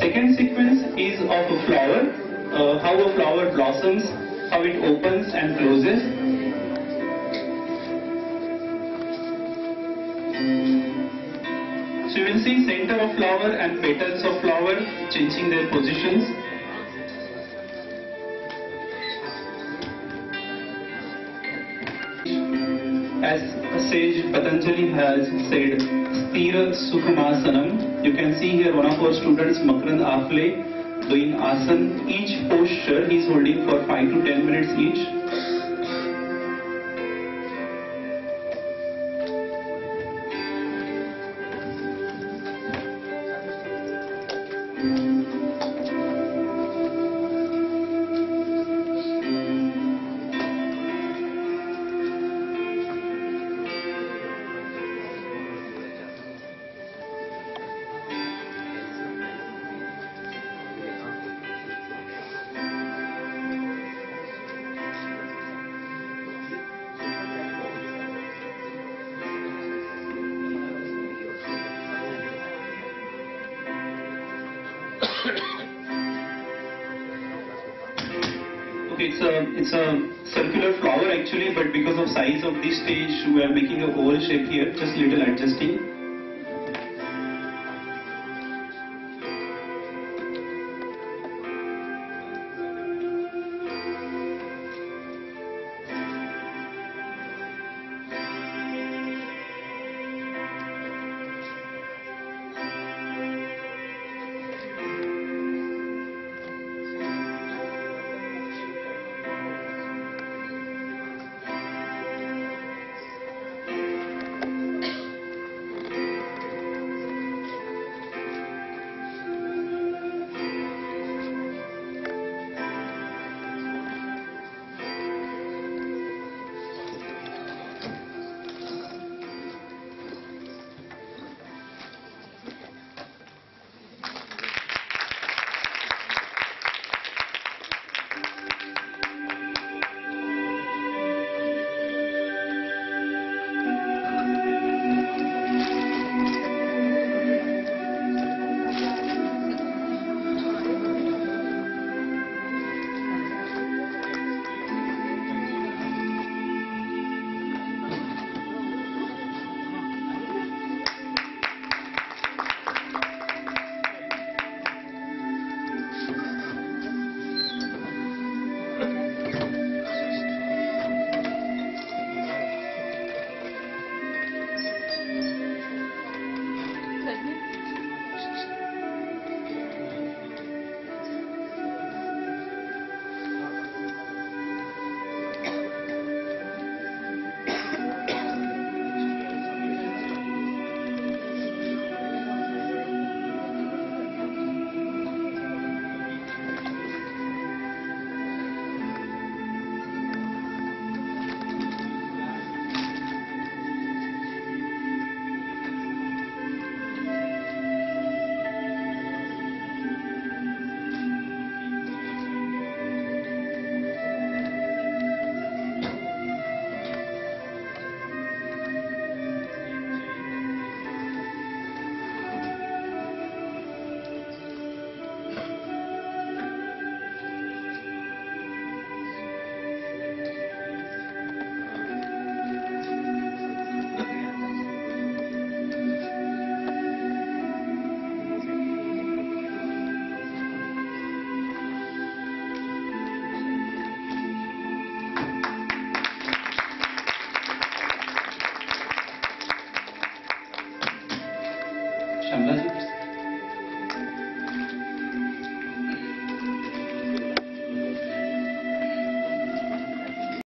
Second sequence is of a flower, how a flower blossoms, how it opens and closes. So you will see center of flower and petals of flower changing their positions. As sage Patanjali has said, Sthira Sukhamasana. You can see here one of our students, Makrand Afle, doing asan. Each posture he is holding for 5 to 10 minutes each. Okay, it's a circular flower actually, but because of size of this stage, we are making a oval shape here, just little adjusting.